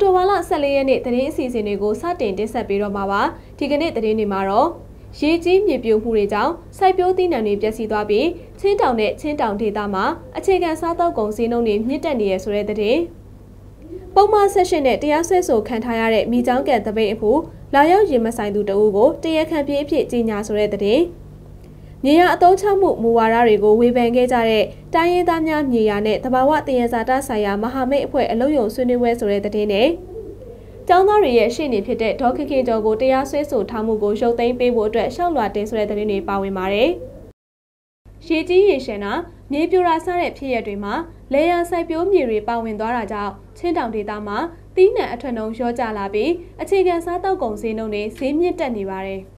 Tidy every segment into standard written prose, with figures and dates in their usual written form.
တိုဘာလ14ရက်နေ့သတင်းအစီအစဉ်တွေကိုစတင်တင်ဆက်ပေးတော့မှာပါဒီကနေ့သတင်းတွေမှာတော့ရေကြီးမြေပြိုမှုတွေကြောင့်စိုက်ပျိုးသီးနှံတွေပျက်စီးသွားပြီးချင်းတောင်နဲ့ချင်းတောင်ဒေသမှာအခြေခံစားသောက်ကုန်ဈေးနှုန်းတွေမြင့်တက်နေရဆိုတဲ့သတင်းပုံမှန်ဆက်ရှင်နဲ့တရားစွဲဆိုခံထားရတဲ့မိချောင်းကန်တပိတ်အဖို့လာရောက်ရင်မဆိုင်သူတအုပ်ကိုတရားခံပြေးအဖြစ်ကြီးညာဆိုတဲ့သတင်းမြေယာအသုံးချမှုမူဝါဒတွေကိုဝေဖန်ခဲ့ကြတဲ့တိုင်းရင်းသားများမြေယာနဲ့တဘာဝတယံဇာတဆိုင်ရာမဟာမိတ်အဖွဲ့အလုပ်ရုံဆွေးနွေးပွဲဆိုတဲ့သတင်းနဲ့ကျောင်းသားတွေရဲ့ရှေ့နေဖြစ်တဲ့ဒေါ်ခင်ခင်ကျော်ကိုတရားစွဲဆိုထားမှုကိုရုပ်သိမ်းပေးဖို့အတွက်ရှောက်လွှာတင်ဆိုတဲ့သတင်းတွေပါဝင်ပါတယ်။ရေကြီးရေရှမ်းတာမြေပြိုတာစတဲ့ဖြစ်ရပ်တွေမှာလေယာဉ်စိုက်ပျိုးမြေတွေပါဝင်သွားတာကြောင့်ချင်းတောင်ဒေသမှာသီးနှံအထွက်နှုန်းလျော့ကျလာပြီးအခြေခံစားသောက်ကုန်ဈေးနှုန်းတွေဈေးမြင့်တက်နေပါတယ်။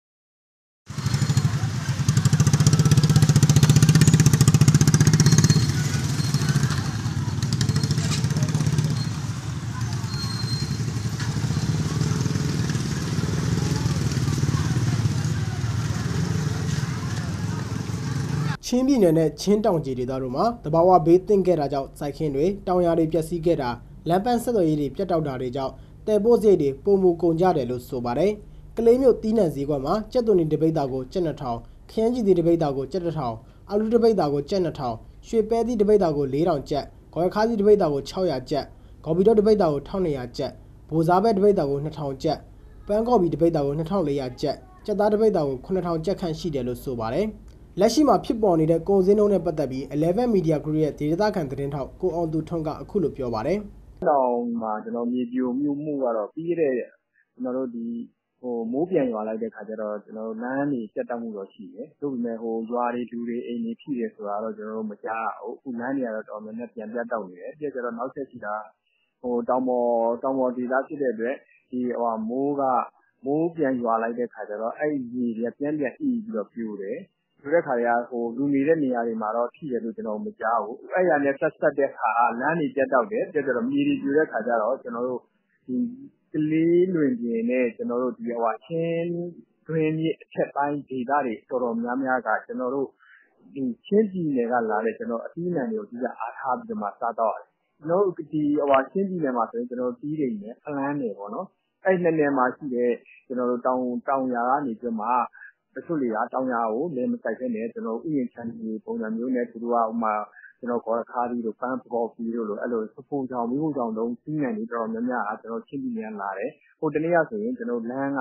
ချင်းပြည်နယ်နဲ့ချင်းတောင်ကြီးဒေသတို့မှာတဘာဝဘေးသင့်ခဲ့တာကြောင့်စိုက်ခင်းတွေတောင်ယာတွေပျက်စီးခဲ့တာလမ်းပန်းဆက်သွယ်ရေးတွေပြတ်တောက်တာတွေကြောင့်တဲပို့စရိတ်တွေပုံမူကုန်ကြတယ်လို့ဆိုပါတယ်။ကလေးမျိုးတီးနှံစည်းကွက်မှာကြက်သွန်တပိတ်တာကိုကျပ်2000ခရမ်းကြီးတပိတ်တာကိုကျပ်1000အာလူတပိတ်တာကိုကျပ်2000ရွှေပဲသီးတပိတ်တာကို4000ကျပ်ဂေါ်ရခါးသီးတပိတ်တာကို600ကျပ်ဂေါ်ဘီတော့တပိတ်တာကို1200ကျပ်ဘိုးစားပဲတပိတ်တာကို2000ကျပ်ပန်းကော်ဘီတပိတ်တာကို2400ကျပ်ကြက်သားတပိတ်တာကို9000ကျပ်ခန့်ရှိတယ်လို့ဆိုပါတယ်။လက်ရှိမှာဖြစ်ပေါ်နေတဲ့ကုန်စည်နှုန်းနဲ့ပတ်သက်ပြီး11 Media Group ရဲ့ဒေသခံသတင်းထောက်ကိုအောင်သူထွန်းကအခုလိုပြောပါတယ်။တောင်မှာကျွန်တော်မြေပြိုမှုကတော့ပြီးတဲ့ကျွန်တော်တို့ဒီမိုးပြန်ရွာလိုက်တဲ့ခါကျတော့ကျွန်တော်လမ်းတွေပြတ်တောက်မှုတော့ရှိတယ်။သို့ပေမဲ့ရွာတွေလူတွေအိမ်တွေဖြစ်တယ်ဆိုတာတော့ကျွန်တော်တို့မကြားဘူး။အခုလမ်းတွေကတော့တော်တော်များများပြန်ပြတ်တောက်နေတယ်။ပြီးတော့နောက်ဆက်ရှိတာတောင်ပေါ်ဒေသဖြစ်တဲ့အတွက်ဒီမိုးပြန်ရွာလိုက်တဲ့ခါကျတော့အဲ့ဒီမြေတွေပြန်အီးပြီးတော့ပြိုတယ်။ဆိုတဲ့ခါကျလူနေတဲ့နေရာတွေမှာတော့ထိတယ်လို့ကျွန်တော်မကြားဘူး။အဲ့ရနဲ့ဆက်တဲ့ခါလမ်းတွေပြတ်တောက်တယ်။ပြီးတော့မြေတွေပြိုတဲ့ခါကျတော့ကျွန်တော်တို့ဒီကလေးလွင်ပြင်နဲ့ကျွန်တော်တို့ဒီချင်းတွင်းမြစ်အထက်ပိုင်းဒေသတွေတော်တော်များများကကျွန်တော်တို့ဒီချင်းပြည်နယ်ကလာတဲ့ကျွန်တော်အသီးနှံတွေကိုဒီကအားထားပြီးတော့မှစားတော့တယ်။ကျွန်တော်တို့ဒီချင်းပြည်နယ်မှာဆိုရင်ကျွန်တော်တီးတွေနဲ့ဖလန်းတွေပေါ့နော်။အဲ့နှစ်နယ်မှာရှိတဲ့ကျွန်တော်တို့တောင်ယာကနေပြီးမှတချို့တွေကတောင်ယာကိုလည်းမစိုက်ခဲ့နဲ့ကျွန်တော်ဥယျာဉ်ချမ်းကြီးပုံစံမျိုးနဲ့သူတို့ကဥမာကျွန်တော်ခေါ်ခါးပြီးတော့ပန်းပေါ်ပြီးလို့အဲ့လိုစပုံချောင်မိဖို့ချောင်တုံးစီးငံတွေတော်တော်များများကျွန်တော်ချင်းပြည်နယ်လာတယ်ဟိုတနေ့ကဆိုရင်ကျွန်တော်လမ်းက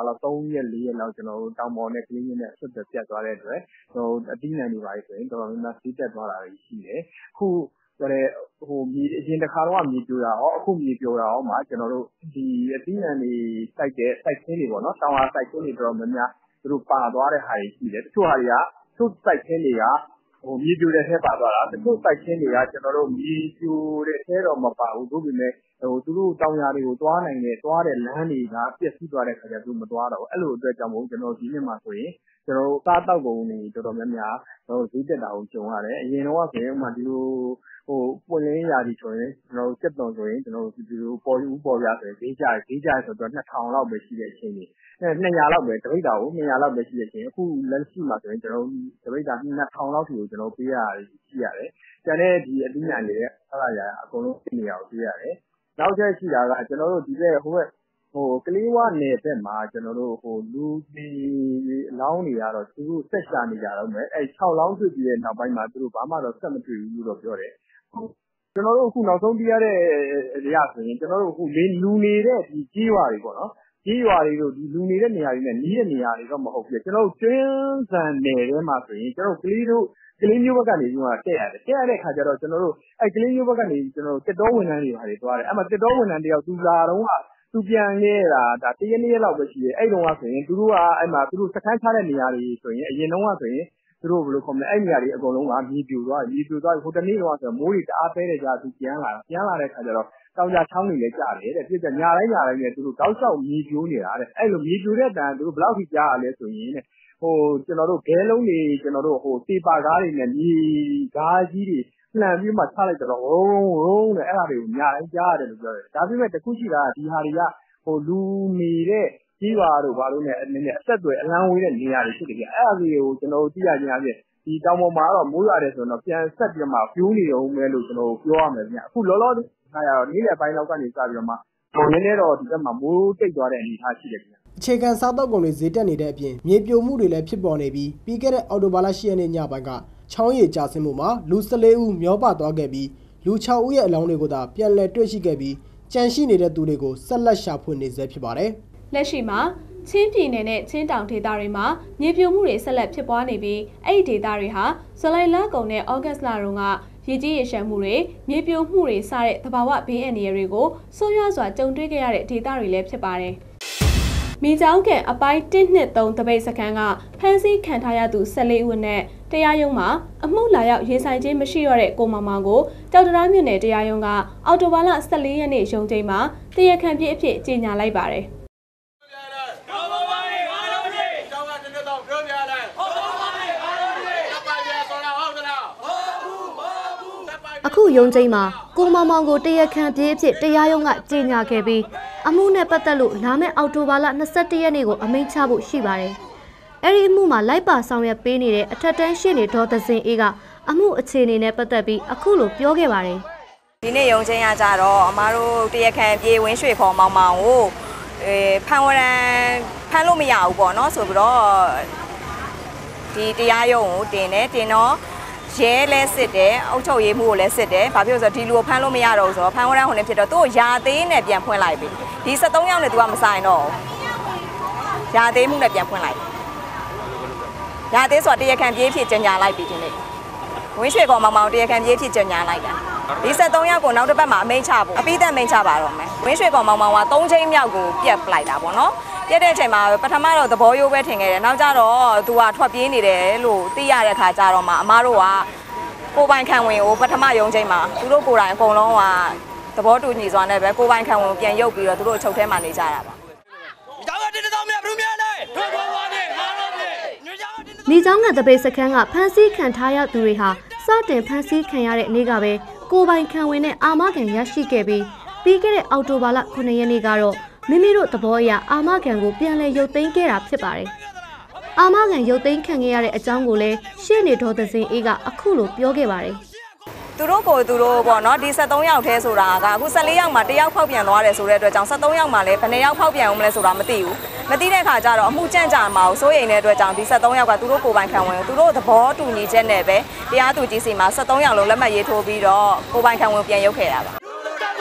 3ရက်4ရက်လောက်ကျွန်တော်တောင်ပေါ်နဲ့ကလေးမျိုးနဲ့ဆက်ပြတ်သွားတဲ့အတွက်အသီးနှံတွေပါဆိုရင်တော်တော်များများစီးတက်သွားတာရှိတယ်အခုမြေအရင်တစ်ခါတော့မြေပြိုတာရောအခုမြေပြိုတာရောမှာကျွန်တော်တို့ဒီအသီးနှံတွေစိုက်တဲ့စိုက်ခင်းတွေပေါ့နော်တောင်ယာစိုက်ခင်းတွေတော်တော်များများသူတို့ပါသွားတဲ့ဟာတွေရှိတယ်တချို့ဟာတွေကသူ့စိုက်ခင်းတွေကမြေပြိုတဲ့ထဲပါသွားတာတချို့စိုက်ခင်းတွေကကျွန်တော်တို့မြေပြိုတဲ့ထဲတော့မပါဘူးတို့ပေမဲ့သူတို့တောင်ယာတွေကိုသွားတဲ့လမ်းတွေကပျက်စီးသွားတဲ့ခါကျသူမသွားတော့ဘူးအဲ့လိုအတွက်ကြောင့်မို့ကျွန်တော်ဒီနေ့မှာဆိုရင်ကျွန်တော်တို့စားတောက်ကုန်တွေတော်တော်များများဈေးတက်တာကိုကြုံရတယ်အရင်တော့ဆိုရင်ဥမာဒီလိုပွင့်လင်းရာသီဆိုရင်ကျွန်တော်တို့စက်တုံဆိုရင်ကျွန်တော်တို့ဒီလိုပေါ်ပြဆိုရင်ဈေးကြဆိုတော့2000လောက်ပဲရှိတဲ့အချိန်ကြီး200လောက်ပဲတပိတ်တာကို200လောက်ပဲရှိတဲ့အချိန်အခုလက်ရှိမှာဆိုရင်ကျွန်တော်တပိတ်တာ2000လောက်ထိကိုကျွန်တော်ပေးရတယ်ရှိရတယ်ကျန်တဲ့ဒီအသီးနှံတွေအလားရအကုန်လုံးသိနေရအောင်ပေးရတယ်နောက်ထပ်ရှိတာကကျွန်တော်တို့ဒီဘက်ကလေးဝနယ်ဘက်မှာကျွန်တော်တို့လူတွေအလောင်းတွေကတော့သူတို့ဆက်ရှာနေကြတော့မယ်အဲ6လောင်းတွေ့ပြီးတဲ့နောက်ပိုင်းမှာသူတို့ဘာမှတော့ဆက်မတွေ့ဘူးလို့ပြောတယ်ကျွန်တော်တို့အခုနောက်ဆုံးပြရတဲ့အရာဆိုရင်ကျွန်တော်တို့အခုလူနေတဲ့ဒီကြီးရွာတွေပေါ့နော်ကြီးရွာတွေတို့ဒီလူနေတဲ့နေရာတွေနဲ့နီးတဲ့နေရာတွေတော့မဟုတ်ဘူးကျွန်တော်တို့ကျွန်းစံနယ်ထဲမှာဆိုရင်ကျွန်တော်တို့ကလေးမျိုးဘက်ကနေပြီးတော့တက်ရတဲ့ခါကျတော့ကျွန်တော်တို့အဲကလေးမျိုးဘက်ကနေကျွန်တော်တို့တက်တော်ဝန်ထမ်းတွေပါတယ်သွားတယ်အဲ့မှာတက်တော်ဝန်ထမ်းတယောက်သူလာတော့သူပြန်ခဲ့တာဒါ1ရက်2ရက်လောက်ပဲရှိတယ်အဲ့တုန်းကဆိုရင်သူတို့ကအဲ့မှာသူတို့စခန်းချတဲ့နေရာတွေဆိုရင်အရင်တုန်းကဆိုရင်သူတို့ဘယ်လိုခေါ်မလဲအဲ့နေရာတွေအကုန်လုံးကမြေပြိုသွားဟိုတနေ့တော့ဆိုမိုးတွေတအားပဲတဲ့ကြာသူပြန်လာတဲ့ခါကျတော့တောင်ကြချောင်းတွေလည်းကြားတယ်တဲ့ပြည့်ညတိုင်းနဲ့သူတို့တောက်လျှောက်မြေပြိုနေတာတဲ့အဲ့လိုမြေပြိုတဲ့အတန်သူတို့ဘယ်လောက်ထိကြားရလဲဆိုရင်တဲ့ကျွန်တော်တို့ဂဲလုံးတွေကျွန်တော်တို့တေပါကားတွေနဲ့မြေကားကြီးတွေလှန်ပြီးမှချလိုက်တော့ဝုန်းနဲ့အဲ့ဒါတွေကိုညတိုင်းကြားရတယ်လို့ပြောတယ်ဒါပေမဲ့တခုရှိတာဒီဟာတွေကလူနေတဲ့ကြီးပါတို့ဘာလို့လဲအဆက်အသွယ်အလန်းဝေးတဲ့နေရာတွေဖြစ်တယ်ကြအဲ့ဒါတွေကိုကျွန်တော်တို့သိရခြင်းအပြင်ဒီတောင်ပေါ်မှာတော့မိုးရတယ်ဆိုတော့ပြန်ဆက်ပြီးမှပြိုးနေအောင်ပဲလို့ကျွန်တော်ပြောရမယ်ဗျအခုလောလောဆယ်ကတော့နေ့လယ်ပိုင်းလောက်ကနေစပြီးတော့မှနည်းနည်းတော့ဒီဘက်မှာမိုးတိတ်သွားတဲ့အနေအထားရှိတယ်ခင်ဗျာအခြေခံစားသောက်ကုန်တွေဈေးတက်နေတဲ့အပြင်မြေပြိုမှုတွေလည်းဖြစ်ပေါ်နေပြီးပြီးခဲ့တဲ့အော်တိုဘာလ10ရက်နေ့ညပိုင်းကချောင်းရည်ကျဆင်းမှုမှာလူ14ဦးမျောပါသွားခဲ့ပြီးလူ6ဦးရဲ့အလောင်းတွေကိုသာပြန်လည်တွေ့ရှိခဲ့ပြီးကြန့်ရှိနေတဲ့သူတွေကိုဆက်လက်ရှာဖွေနေဆဲဖြစ်ပါတယ်။လက်ရှိမှာချင်းပြည်နယ်နဲ့ချင်းတောင်ဒေသတွေမှာမြေပြိုမှုတွေဆက်လက်ဖြစ်ပွားနေပြီးအဲ့ဒီဒေသတွေဟာဇူလိုင်လကုန်နဲ့ဩဂတ်လတုန်းကရေကြီးရေရှမ်းမှုတွေမြေပြိုမှုတွေစတဲ့သဘာဝဘေးအန္တရာယ်တွေကိုဆိုးရွားစွာကြုံတွေ့ခဲ့ရတဲ့ဒေသတွေလည်းဖြစ်ပါတယ်။မိချောင်းကန်အပိုင်း1-2-3တပိတ်စခန်းကဖမ်းဆီးခံထားရသူ14ဦးနဲ့တရားရုံးမှာအမှုလာရောက်ရေးဆိုင်ခြင်းမရှိတော့တဲ့ကိုမောင်မောင်ကိုကြောက်တရားမြို့နယ်တရားရုံးကအော်တိုဘာလ14ရက်နေ့ရုံးချိန်မှာတရားခံပြေးအဖြစ်ကြေညာလိုက်ပါတယ်။အခုရုံးချိန်မှာကိုမောင်မောင်ကိုတရားခံပြေးအဖြစ်တရားရုံးကကြေညာခဲ့ပြီးအမှုနဲ့ပတ်သက်လို့လာမယ့်အောက်တိုဘာလ21ရက်နေ့ကိုအမိန့်ချဖို့ရှိပါတယ်။အဲဒီအမှုမှာလိုက်ပါဆောင်ရွက်ပေးနေတဲ့အထက်တန်းရှေ့နေဒေါ်သစင်အေးကအမှုအခြေအနေနဲ့ပတ်သက်ပြီးအခုလိုပြောခဲ့ပါတယ်။ဒီနေ့ရုံးချိန်ကကြတော့အမားတို့တရားခံပြေးဝင်းရွှေခေါ်မောင်မောင်ကိုဖမ်းလို့မရဘူးပေါ့နော်ဆိုပြီးတော့ဒီတရားရုံးကိုတင်တော့ရဲလဲစစ်တယ်အုပ်ချုပ်ရေးမှုကိုလည်းစစ်တယ်ဘာဖြစ်လို့ဆိုတော့ဒီလူကိုဖမ်းလို့မရတော့ဘူးဆိုတော့ဖမ်းဝရမ်းဟိုနေဖြစ်တော့သူ့ကိုယာသေးနဲ့ပြန်ဖွင့်လိုက်ပြီဒီ73ယောက်နဲ့သူကမဆိုင်တော့ယာသေးမှုနဲ့ပြန်ဖွင့်လိုက်ယာသေးဆိုတော့တရားခံပြေးဖြစ်ကြညာလိုက်ပြီဒီနေ့ဝင်းရွှေကောင်မောင်မောင်တရားခံပြေးဖြစ်ကြညာလိုက်တာဒီ73ယောက်ကိုနောက်တစ်ပတ်မှာအမိန့်ချဖို့အပိသက်မိန့်ချပါတော့မယ်ဝင်းရွှေကောင်မောင်မောင်က3ချိန်မြောက်ကိုပြတ်ပလိုက်တာပေါ့နော်ပြတ်တဲ့အချိန်မှာပထမတော့သဘောရိုးပဲထင်ခဲ့တယ်နောက်ကျတော့သူကထွက်ပြေးနေတယ်လို့သိရတဲ့ခါကျတော့မှအမားတို့ကကိုပိုင်ခံဝင်ကိုပထမရုံးချိန်မှာသူတို့ကိုယ်တိုင်အကုန်လုံးကသဘောတူညီစွာနဲ့ပဲကိုပိုင်ခံဝင်ပြန်ရုပ်ပြီးတော့သူတို့အချုပ်ထဲမှာနေကြတာပါမိချောင်းကတပိတ်စခန်းကဖမ်းဆီးခံထားရသူတွေဟာစတင်ဖမ်းဆီးခံရတဲ့နေ့ကပဲကိုပိုင်ခံဝင်နဲ့အာမခံရရှိခဲ့ပြီးခဲ့တဲ့အောက်တိုဘာလ9ရက်နေ့ကတော့မိမိတို့သဘောအရအာမခံကိုပြန်လည်ရုပ်သိမ်းခဲ့တာဖြစ်ပါတယ်။အာမခံရုပ်သိမ်းခံခဲ့ရတဲ့အကြောင်းကိုလည်းရှေ့နေဒေါ်သစင်အေးကအခုလိုပြောခဲ့ပါတယ်။သူတို့ပေါ့နော်ဒီ73ယောက်ထဲဆိုတာကအခု14ယောက်မှာ1ယောက်ဖောက်ပြန်သွားတယ်ဆိုတဲ့အတွက်ကြောင့်73ယောက်မှာလည်းဘယ်နှယောက်ဖောက်ပြန်အောင်မလဲဆိုတာမသိဘူး။မသိတဲ့အခါကျတော့အမှုကြန့်ကြာမှာကိုစိုးရိမ်တဲ့အတွက်ကြောင့်ဒီ73ယောက်ကသူတို့ကိုယ်ပိုင်ခံဝင်သူတို့သဘောတူညီချက်နဲ့ပဲတရားသူကြီးစီမှာ73ယောက်လုံးလက်မှတ်ရေးထိုးပြီးတော့ကိုယ်ပိုင်ခံဝင်ပြန်ရုပ်ခဲ့တာပါ။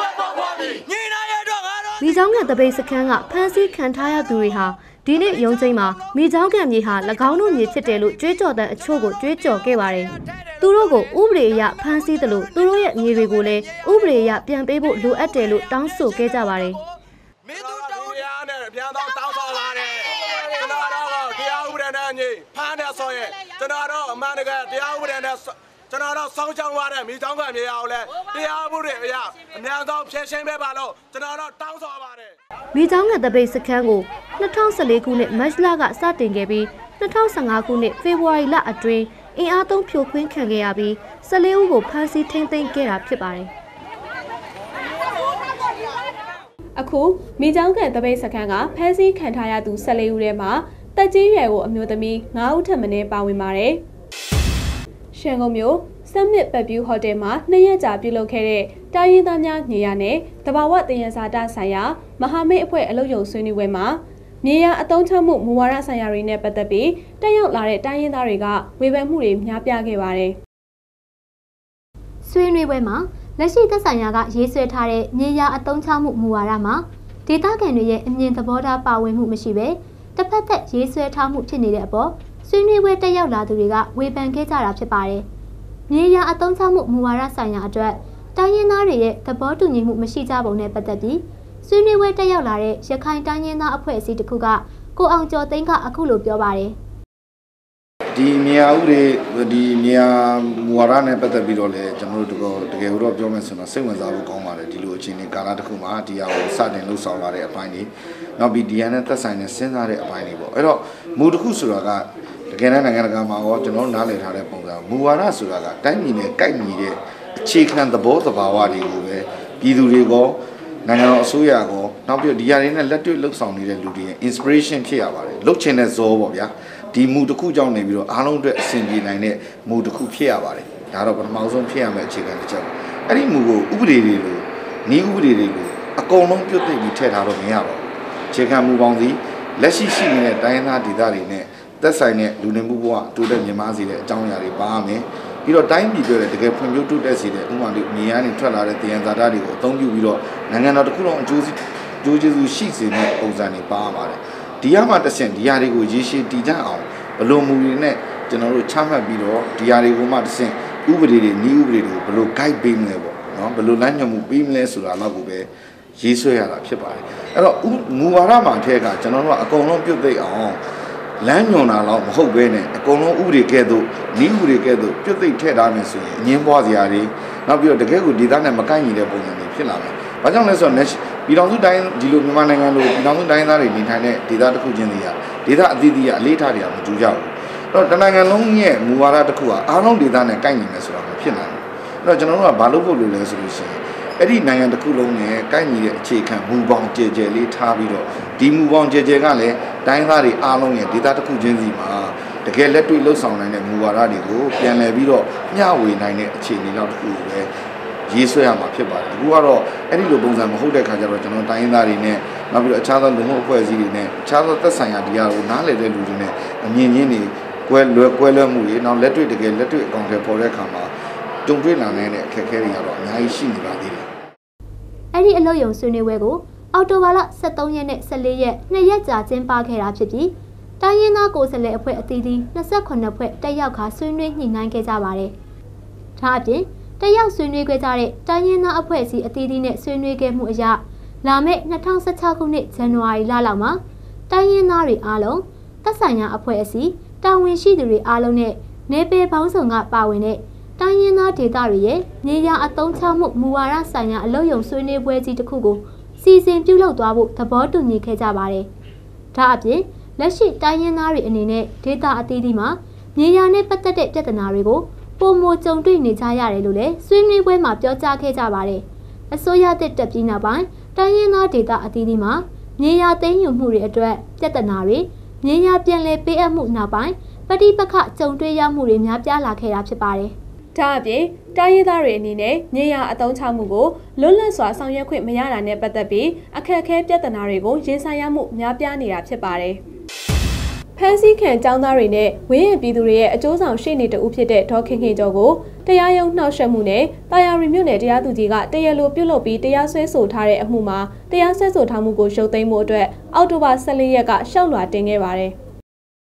မိချောင်းကတပိတ်စခန်းကဖမ်းဆီးခံထားရသူတွေဟာဒီနေ့ရုံးချိန်မှာမိချောင်းကမြေဟာ၎င်းတို့မြေဖြစ်တယ်လို့ကြွေးကြော်တဲ့အချို့ကိုကြွေးကြော်ခဲ့ပါတယ်။သူတို့ကိုဥပဒေအရဖမ်းဆီးတယ်လို့သူတို့ရဲ့မြေတွေကိုလည်းဥပဒေအရပြန်ပေးဖို့လိုအပ်တယ်လို့တောင်းဆိုခဲ့ကြပါတယ်။မင်းတို့တရားနဲ့ပြန်တော့တောင်းဆိုလာတယ်။ကျွန်တော်တော့တရားဥပဒေနဲ့ညီဖမ်းတယ်ဆိုရင်ကျွန်တော်တော့အမှန်တကယ်တရားဥပဒေနဲ့ကျွန်တော်တို့စောင်းချောင်းသွားတဲ့မိချောင်းကမြေအောင်လဲတရားမှုတွေအရာအများဆုံးဖြည့်ရှင်းပေးပါလို့ကျွန်တော်တို့တောင်းဆိုပါတယ်မိချောင်းကတပိတ်စခန်းကို2014ခုနှစ်မတ်လကစတင်ခဲ့ပြီး2015ခုနှစ်ဖေဖော်ဝါရီလအတွင်းအင်အားသုံးဖြိုခွင်းခံခဲ့ရပြီး14ဦးကိုဖမ်းဆီးထိန်းသိမ်းခဲ့တာဖြစ်ပါတယ်အခုမိချောင်းကန်တပိတ်စခန်းကဖမ်းဆီးခံထားရသူ14ဦးထဲမှာတက်ကြီးရွယ်ကိုအမျိုးသမီး9ဦးထပ်မံပါဝင်ပါတယ်ရှန်ကုန်မြို့စမစ်ပတ်ပြူဟိုတယ်မှာ2ရက်ကြာပြုလုပ်ခဲ့တဲ့တိုင်းရင်းသားများညီရနဲ့တဘာဝတယံဇာတဆိုင်ရာမဟာမိတ်အဖွဲ့အလုပ်ရုံဆွေးနွေးပွဲမှာမြေယာအသုံးချမှုမူဝါဒဆိုင်ရာတွေနဲ့ပတ်သက်ပြီးတက်ရောက်လာတဲ့တိုင်းရင်းသားတွေကဝေဖန်မှုတွေများပြားခဲ့ပါတယ်။ဆွေးနွေးပွဲမှာလက်ရှိသက်ဆိုင်ရာကရေးဆွဲထားတဲ့မြေယာအသုံးချမှုမူဝါဒမှာဒေသခံတွေရဲ့အမြင်သဘောထားပါဝင်မှုမရှိဘဲတစ်ဖက်သက်ရေးဆွဲထားမှုဖြစ်နေတဲ့အပေါ်ဆွေးနွေးပွဲတက်ရောက်လာသူတွေကဝေဖန်ခဲ့ကြတာဖြစ်ပါတယ်။မြေယာအသုံးချမှုမူဝါဒဆိုင်ရာအတွက်တိုင်းရင်းသားတွေရဲ့သဘောတူညီမှုမရှိကြပုံနဲ့ပတ်သက်ပြီးဆွေးနွေးပွဲတက်ရောက်လာတဲ့ရခိုင်တိုင်းရင်းသားအဖွဲ့အစည်းတစ်ခုကကိုအောင်ကျော်သိန်းကအခုလိုပြောပါတယ်။ဒီမြေယာဥတွေဒီမြေယာမူဝါဒနဲ့ပတ်သက်ပြီးတော့လည်းကျွန်တော်တို့တကယ်တော့ပြောမယ်ဆိုတော့စိတ်ဝင်စားဖို့ကောင်းပါတယ်ဒီလိုအခြေအနေကာလတစ်ခုမှာဒီဟာကိုစတင်လှုပ်ဆောင်လာတဲ့အပိုင်းတွေနောက်ပြီးဒီဟာနဲ့သက်ဆိုင်တဲ့စဉ်းစားတဲ့အပိုင်းတွေပေါ့အဲ့တော့မူတစ်ခုဆိုတာကတကယ်တမ်းနိုင်ငံတကာမှာရောကျွန်တော်နားလည်ထားတဲ့ပုံစံမူဝါဒဆိုတာကတိုင်းပြည်နဲ့ကိုက်ညီတဲ့အခြေခံသဘောသဘာဝတွေကိုပဲပြည်သူတွေကနိုင်ငံတော်အစိုးရကနောက်ပြီးဒီဟာတွေနဲ့လက်တွေ့လှုပ်ဆောင်နေတဲ့လူတွေရဲ့ inspiration ဖြစ်ရပါတယ်လှုပ်ချင်တဲ့ဇောပေါ့ဗျာဒီမူတစ်ခုကြောင့်နေပြီးတော့အားလုံးအတွက်အဆင်ပြေနိုင်တဲ့မူတစ်ခုဖြစ်ရပါတယ်ဒါတော့ပထမဆုံးဖြစ်ရမယ့်အခြေခံတစ်ချက်အဲ့ဒီမူကိုဥပဒေတွေလိုနည်းဥပဒေတွေလိုအအကုန်လုံးပြုတ်သိပ်ပြီးထည့်ထားတော့မရပါဘူးအခြေခံမူပေါင်းစီလက်ရှိရှိနေတဲ့တိုင်းရင်းသားဒေသတွေနဲ့သက်ဆိုင်တဲ့လူနေမှုဘဝတိုးတက်မြင့်မားစေတဲ့အကြောင်းအရာတွေပါရမယ်ပြီးတော့တိုင်းပြည်တွေတကယ်ဖွံ့ဖြိုးတိုးတက်စေတဲ့ဥပမာတွေမြေရန်တွေထွက်လာတဲ့တည်ရန်ဇာတာတွေကိုအသုံးပြုပြီးတော့နိုင်ငံတော်တစ်ခုလုံးအကျိုးကျေးဇူးရှိစေတဲ့ပုံစံတွေပါရပါတယ်ဒီရမှာတစ်ဆင့်ဒီဟာတွေကိုရေရှည်တည်ကြအောင်ဘလို့မူတွေနဲ့ကျွန်တော်တို့ချမှတ်ပြီးတော့ဒီဟာတွေကိုမှတစ်ဆင့်ဥပဒေတွေနည်းဥပဒေတွေကိုဘလို့ guide ပေးမလဲပေါ့နော်ဘလို့လမ်းညွှန်မှုပေးမလဲဆိုတာတော့ကိုပဲရေးဆွဲရတာဖြစ်ပါတယ်အဲ့တော့မူဝါဒမှာအထက်ကကျွန်တော်တို့ကအကုန်လုံးပြုတ်သိအောင်လမ်းညွှန်တာတော့မဟုတ်ဘဲနဲ့အကုန်လုံးဥပဒေကဲ့သို့နည်းဥပဒေကဲ့သို့ပြုတ်သိထည့်ထားမယ်ဆိုရင်အငင်းပွားစရာတွေနောက်ပြီးတော့တကယ်ကိုဒေသနဲ့မကိုက်ညီတဲ့ပုံစံတွေဖြစ်လာမယ်။ဘာကြောင့်လဲဆိုတော့ပြည်တော်စုတိုင်းဒီလိုမြန်မာနိုင်ငံလိုပြည်တော်စုတိုင်းသားတွေနေထိုင်တဲ့ဒေသတစ်ခုချင်းစီကဒေသအသီးသီးကအလေးထားတွေကမတူကြဘူး။အဲ့တော့တနိုင်ငံလုံးရဲ့မူဝါဒတစ်ခုကအားလုံးဒေသနဲ့ကိုက်ညီမယ်ဆိုတာမဖြစ်နိုင်ဘူး။အဲ့တော့ကျွန်တော်တို့ကဘာလို့ဖို့လို့လဲဆိုလို့ရှိရင်အဲ့ဒီနိုင်ငံတစ်ခုလုံးနဲ့ကိုက်ညီတဲ့အခြေခံမူပေါင်းကြဲကြဲလေးထားပြီးတော့ဒီမူပေါင်းကြဲကြဲကလည်းတိုင်းသားတွေအားလုံးရဲ့ဒေသတစ်ခုချင်းစီမှာတကယ်လက်တွေ့လှုပ်ဆောင်နိုင်တဲ့မူဝါဒတွေကိုပြန်လည်ပြီးတော့မျှဝေနိုင်တဲ့အခြေအနေလောက်တစ်ခုကိုပဲရေးဆွဲရမှာဖြစ်ပါတယ်အခုကတော့အဲ့ဒီလိုပုံစံမဟုတ်တဲ့ခါကျတော့ကျွန်တော်တိုင်းရင်းသားတွေနဲ့နောက်ပြီးတော့အခြားသောလူမှုအဖွဲ့အစည်းတွေနဲ့အခြားသောသက်ဆိုင်ရာဒီဟာကိုနားလည်တဲ့လူတွေနဲ့အမြင်ချင်းတွေကွဲလွဲမှုတွေနောက်လက်တွေ့တကယ်လက်တွေ့အကောင့်တွေပေါ်တဲ့အခါမှာကြုံတွေ့လာတဲ့အခက်အခဲတွေကတော့အများကြီးရှိနေပါသေးတယ်အဲ့ဒီအလုပ်ရုံဆွေးနွေးပွဲကိုအောက်တိုဘာလ23ရက်နဲ့14ရက်2ရက်ကြာကျင်းပခဲ့တာဖြစ်ပြီးတိုင်းရင်းသားကိုယ်စားလှယ်အဖွဲ့အသီးသီး28ဖွဲ့တက်ရောက်ခါဆွေးနွေးညှိနှိုင်းခဲ့ကြပါတယ်။ဒါအပြင်တက်ရောက်ဆွေးနွေးခဲ့ကြတဲ့တိုင်းရင်းသားအဖွဲ့အစည်းအသီးသီးနဲ့ဆွေးနွေးခဲ့မှုအရလာမယ့်2016ခုနှစ်ဇန်နဝါရီလလောက်မှာတိုင်းရင်းသားတွေအားလုံးသက်ဆိုင်ရာအဖွဲ့အစည်းတာဝန်ရှိသူတွေအားလုံးနဲ့နေပယ်ပေါင်းစုံကပါဝင်တဲ့တိုင်းရင်းသားဒေသတွေရဲ့မြေယာအသုံးချမှုမူဝါဒဆိုင်ရာအလုပ်ရုံဆွေးနွေးပွဲကြီးတစ်ခုကိုစီစဉ်ပြုလုပ်သွားဖို့သဘောတူညီခဲ့ကြပါတယ်။ဒါအပြင်လက်ရှိတိုင်းရင်းသားတွေအနေနဲ့ဒေသအသီးသီးမှာမြေယာနဲ့ပတ်သက်တဲ့ပြဿနာတွေကိုပုံမကြုံတွေ့နေကြရတယ်လို့လည်းဆွေးနွေးပွဲမှာပြောကြားခဲ့ကြပါတယ်။အစိုးရတက်ပြီးနောက်ပိုင်းတိုင်းရင်းသားဒေသအသီးသီးမှာမြေယာသိမ်းယူမှုတွေအတွက်ပြဿနာတွေမြေယာပြန်လည်ပေးအပ်မှုနောက်ပိုင်းပဋိပက္ခကြုံတွေ့ရမှုတွေများပြားလာခဲ့တာဖြစ်ပါတယ်။ဒါအပြင်တိုင်းရင်းသားတွေအနေနဲ့မြေယာအသုံးချမှုကိုလွတ်လပ်စွာဆောင်ရွက်ခွင့်မရတာနဲ့ပတ်သက်ပြီးအခက်အခဲပြဿနာတွေကိုရင်ဆိုင်ရမှုများပြားနေတာဖြစ်ပါတယ်။ဖမ်းဆီးခံကျောင်းသားတွေနဲ့ဝင်းရပြည်သူတွေရဲ့အကျိုးဆောင်ရှေ့နေတဦးဖြစ်တဲ့ဒေါ်ခင်ခင်ကျော်ကိုတရားရုံးနှောက်ယှက်မှုနဲ့တာယာရီမြို့နယ်တရားသူကြီးကတရားလိုပြုလုပ်ပြီးတရားစွဲဆိုထားတဲ့အမှုမှာတရားစွဲဆိုထားမှုကိုရုပ်သိမ်းမှုအတွက်အောက်တိုဘာ14ရက်ကရှောက်လွှာတင်ခဲ့ပါတယ်။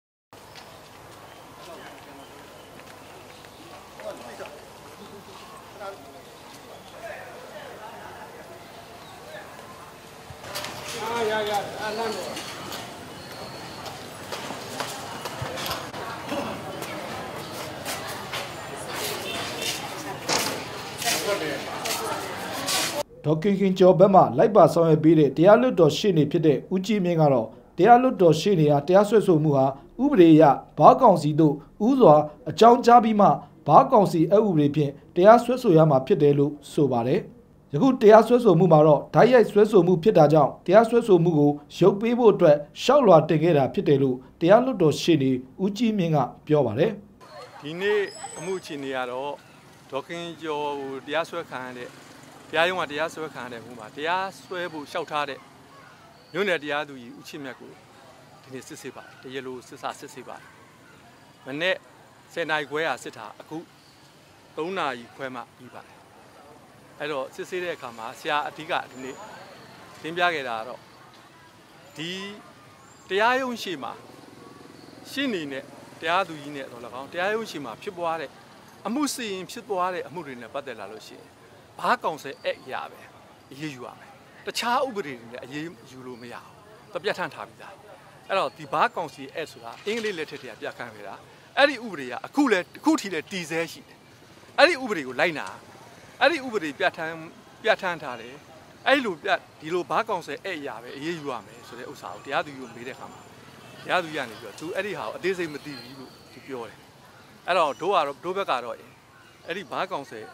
ဒေါက်ခင်ခင်ကျော်ဘက်မှလိုက်ပါဆောင်ရွက်ပေးတဲ့တရားလွတ်တော်ရှေ့နေဖြစ်တဲ့ဦးကြည်မြင့်ကတော့တရားလွတ်တော်ရှေ့နေဟာတရားစွဲဆိုမှုဟာဥပဒေအရဘားကောင်စီတို့ဥစွာအကြောင်းကြားပြီးမှဘားကောင်စီအဥပဒေဖြင့်တရားစွဲဆိုရမှာဖြစ်တယ်လို့ဆိုပါတယ်။ယခုတရားစွဲဆိုမှုမှာတော့ဓာတ်ရိုက်စွဲဆိုမှုဖြစ်တာကြောင့်တရားစွဲဆိုမှုကိုရုပ်ပေးဖို့အတွက်ရှောက်လွှာတင်ခဲ့တာဖြစ်တယ်လို့တရားလွတ်တော်ရှေ့နေဦးကြည်မြင့်ကပြောပါတယ်။ဒီနေ့အမှုအခြေအနေကတော့ဒေါက်ခင်ကျော်ကိုတရားစွဲခံရတဲ့တရားရုံးကတရားစွဲခံရတဲ့မှုမှာတရားစွဲဖို့လျှောက်ထားတဲ့မြို့နယ်တရားသူကြီးဦးချစ်မြတ်ကိုဒီနေ့စစ်ဆေးပါတယ်တရားလိုစစ်ဆေးပါတယ်မနေ့10 နာရီခွဲစစ်တာအခု3 နာရီခွဲမှပြီးပါတယ်အဲ့တော့စစ်ဆေးတဲ့အခါမှာဆရာအဓိကဒီနေ့သင်ပြခဲ့တာကတော့ဒီတရားရုံးရှိမှာရှင်းနေတဲ့တရားသူကြီးနဲ့တော့၎င်းတရားရုံးရှိမှာဖြစ်ပွားတဲ့အမှုစီရင်ဖြစ်ပွားတဲ့အမှုတွေနဲ့ပတ်သက်လာလို့ရှိရင်ဘားကောင်ဆယ်အရပဲအရေးယူရမယ်တခြားဥပဒေတွေနဲ့အရေးယူလို့မရဘူးတပြတ်ထန်ထားပြီးသားအဲ့တော့ဒီဘားကောင်စီအဆိုတာအင်္ဂလိပ်လက်ထက်တည်းကပြခန့်ခဲ့တာအဲ့ဒီဥပဒေကအခုထိလည်းတည်ဆဲရှိတယ်အဲ့ဒီဥပဒေကိုလိုက်နာအဲ့ဒီဥပဒေပြဋ္ဌာန်းထားတယ်အဲ့လိုဒီလိုဘားကောင်ဆယ်အရပဲအရေးယူရမယ်ဆိုတဲ့ဥစ္စာကိုတရားသူကြီးကိုမေးတဲ့အခါမှာတရားသူကြီးကနေပြီးတော့သူအဲ့ဒီဟာကိုအသေးစိတ်မသိဘူးလို့သူပြောတယ်အဲ့တော့တို့ဘက်ကတော့အဲ့ဒီဘားကောင်ဆယ်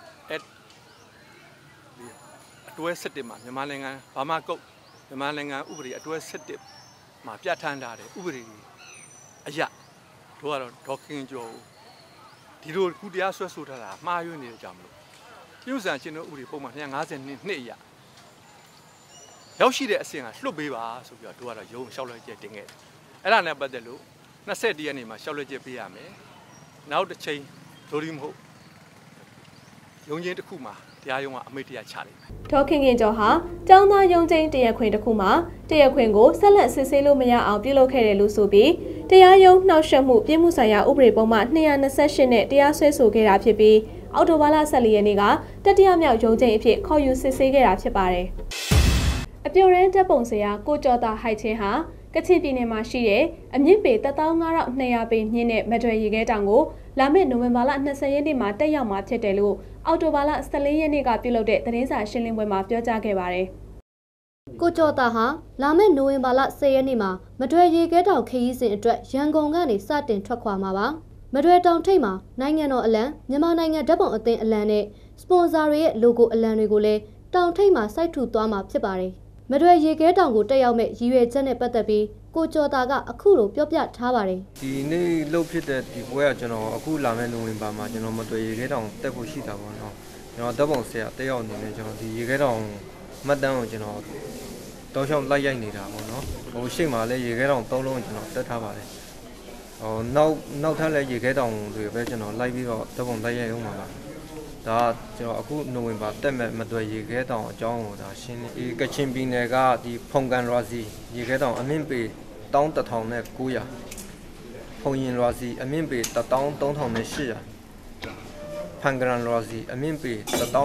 အတွဲ7မှာမြန်မာနိုင်ငံဘာမှကုတ်မြန်မာနိုင်ငံဥပဒေအတွဲ7မှာပြဋ္ဌာန်းထားတဲ့ဥပဒေအရတို့ကတော့ဒေါက်ခင်ကျော်ဒီလိုခုတရားဆွဲဆိုထားတာမှားယွင်းနေတဲ့ကြောင့်မလို့ပြုစံချင်းတို့ဥပဒေပုံမှန်252နှစ်အရရောက်ရှိတဲ့အဆင့်ကလွတ်ပေးပါဆိုပြီးတော့တို့ကတော့ရုံးလျှောက်လွှဲချက်တင်ခဲ့တယ်အဲ့ဒါနဲ့ပတ်သက်လို့21ရက်နေ့မှာလျှောက်လွှဲချက်ပေးရမယ်နောက်တစ်ချိန်ဒိုရီမဟုတ်ရုံးချင်းတစ်ခုမှာတရားရုံးကအမိန့်တရားချလိုက်တယ်ဒေါ်ခင်ခင်ကျော်ဟာကျောင်းသားရုံးချင်းတရားခွင်တစ်ခုမှာတရားခွင်ကိုဆက်လက်စစ်ဆေးလို့မရအောင်ပြုလုပ်ခဲ့တယ်လို့ဆိုပြီးတရားရုံးနှောက်ယှက်မှုပြည်မှုဆိုင်ရာဥပဒေပုံမှန်228နဲ့တရားစွဲဆိုခဲ့တာဖြစ်ပြီးအောက်တိုဘာလ14ရက်နေ့ကတတိယမြောက်ရုံးချင်းအဖြစ်ခေါ်ယူစစ်ဆေးခဲ့တာဖြစ်ပါတယ်အပြိုရန်တပ်ပုံစရာကိုကျော်တာဟိုက်ချင်းဟာကချင်ပြည်နယ်မှာရှိတဲ့အမြင့်ပေ15200ပေမြင့်တဲ့မဒွယ်ရေခဲတောင်ကိုလာမယ့်နိုဝင်ဘာလ20ရက်နေ့မှာတက်ရောက်မှာဖြစ်တယ်လို့အောက်တိုဘာလ14ရက်နေ့ကပြုလုပ်တဲ့သတင်းစာရှင်းလင်းပွဲမှာပြောကြားခဲ့ပါတယ်။ကိုကျော်တာဟာလာမယ့်နိုဝင်ဘာလ10ရက်နေ့မှာမဒွယ်ရေခဲတောင်ခရီးစဉ်အတွက်ရန်ကုန်ကနေစတင်ထွက်ခွာမှာပါ။မဒွယ်တောင်ထိပ်မှာနိုင်ငံတော်အလံမြန်မာနိုင်ငံဓာတ်ပုံအသင်းအလံနဲ့စပွန်ဆာတွေရဲ့ logo အလံတွေကိုလည်းတောင်ထိပ်မှာစိုက်ထူသွားမှာဖြစ်ပါတယ်။မဒွယ်ရေခဲတောင်ကိုတက်ရောက်မဲ့ရည်ရွယ်ချက်နဲ့ပတ်သက်ပြီးကိုကျော်တာကအခုလိုပြောပြထားပါတယ်ဒီနေ့လှုပ်ဖြစ်တဲ့ဒီပွဲကကျွန်တော်အခုလာမယ့်နိုဝင်ဘာမှာကျွန်တော်မတွေ့ရေခဲတောင်တက်ဖို့ရှိတာပေါ့နော်ကျွန်တော်ဓာတ်ပုံဆရာတက်ရောက်နေတယ်ကျွန်တော်ဒီရေခဲတောင်မှတ်တမ်းကိုကျွန်တော်တောက်လျှောက်လိုက်ရိုက်နေတာပေါ့နော်ဟိုရှေ့မှာလည်းရေခဲတောင်၃လုံးကျွန်တော်တက်ထားပါတယ်ဟိုနောက်ထပ်လည်းရေခဲတောင်တွေပဲကျွန်တော်လိုက်ပြီးတော့ဓာတ်ပုံလိုက်ရိုက်အောင်ပါဒါကျွန်တော်အခုနိုဝင်ဘာတက်မဲ့မတွေ့ရေခဲတောင်အကြောင်းကိုဒါရှင်းဒီကချင်ပြည်နယ်ကဒီဖုန်ကန်ရွာစီရေခဲတောင်အမြင့်ပေ11900ဖုန်ရင်ရွာစီအမြင့်ပေ13800ဖန်ဂရန်ရွာစီအမြင့်ပေ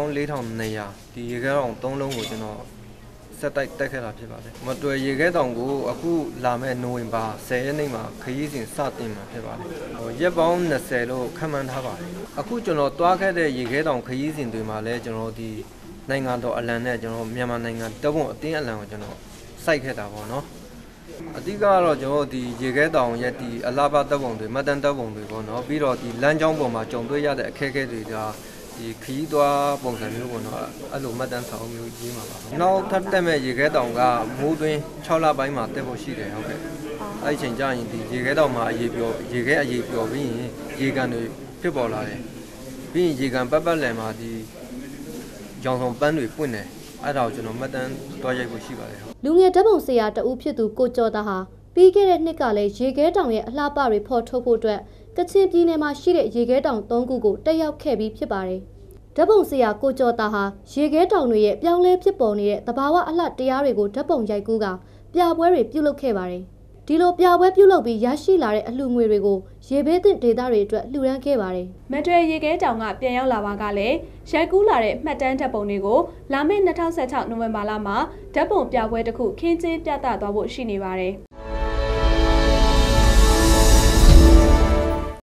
14200ဒီရေခဲတောင်3လုံးကိုကျွန်တော်ဆက်တိုက်တက်ခဲ့တာဖြစ်ပါတယ်မတွေ့ရေခဲတောင်ကိုအခုလာမဲ့နိုဝင်ဘာ10ရက်နေ့မှာခရီးစဉ်စတင်မှာဖြစ်ပါတယ်ဟိုရက်ပေါင်း20လို့ခန့်မှန်းထားပါတယ်အခုကျွန်တော်တွားခဲ့တဲ့ရေခဲတောင်ခရီးစဉ်တွေမှာလည်းကျွန်တော်ဒီနိုင်ငံတော်အလံနဲ့ကျွန်တော်မြန်မာနိုင်ငံတပုံအတင်းအလံကိုကျွန်တော်စိုက်ခဲ့တာပေါ့နော်အဓိကတော့ကျွန်တော်ဒီရေခဲတောင်ရဲ့ဒီအလားပါတပ်ပုံတွေမတ်တန်တပ်ပုံတွေပေါ့နော်ပြီးတော့ဒီလမ်းကြောင်းပေါ်မှာကြုံတွေ့ရတဲ့အခက်အခဲတွေကဒီခရီးသွားပုံစံမျိုးပေါ့နော်အဲ့လိုမတ်တန်ဆောင်မျိုးကြီးမှာပါနောက်ထပ်တက်မဲ့ရေခဲတောင်ကမိုးတွင်း6လပိုင်းမှာတက်ဖို့ရှိတယ်ဟုတ်ကဲ့အဲ့ချိန်ကျရင်ဒီရေခဲတောင်မှာရေခဲအရေးပျော်ပြီးရင်ရေကန်တွေဖြစ်ပေါ်လာတယ်ပြီးရင်ရေကန်ပတ်လည်မှာဒီကြောင်ဆောင်ပန်းတွေပွင့်တယ်အဲ့ဒါကိုကျွန်တော်မှတ်တမ်းတွားရိုက်ဖို့ရှိပါတယ်လူငယ်ဓာတ်ပုံဆရာတဦးဖြစ်သူကိုကျော်တာဟာပြီးခဲ့တဲ့နှစ်ကလည်းရေခဲတောင်ရဲ့အလှပတွေဖော်ထုတ်ဖို့အတွက်ကချင်ပြည်နယ်မှာရှိတဲ့ရေခဲတောင်3ခုကိုတက်ရောက်ခဲ့ပြီးဖြစ်ပါတယ်ဓာတ်ပုံဆရာကိုကျော်တာဟာရေခဲတောင်တွေရဲ့ပြောင်းလဲဖြစ်ပေါ်နေတဲ့သဘာဝအလှတရားတွေကိုဓာတ်ပုံရိုက်ကူးကပြပွဲတွေပြုလုပ်ခဲ့ပါတယ်ဒီလိုပြပွဲပြုလုပ်ပြီးရရှိလာတဲ့အလှငွေတွေကိုရေဘေးသင့်ဒေသတွေအတွက်လှူဒန်းခဲ့ပါတယ်။မတွယ်ရေခဲတောင်ကပြန်ရောက်လာပါကလည်းရိုက်ကူးလာတဲ့မှတ်တမ်းဓာတ်ပုံတွေကိုလာမယ့်2016နိုဝင်ဘာလမှာဓာတ်ပုံပြပွဲတစ်ခုခင်းကျင်းပြသသွားဖို့ရှိနေပါတယ်။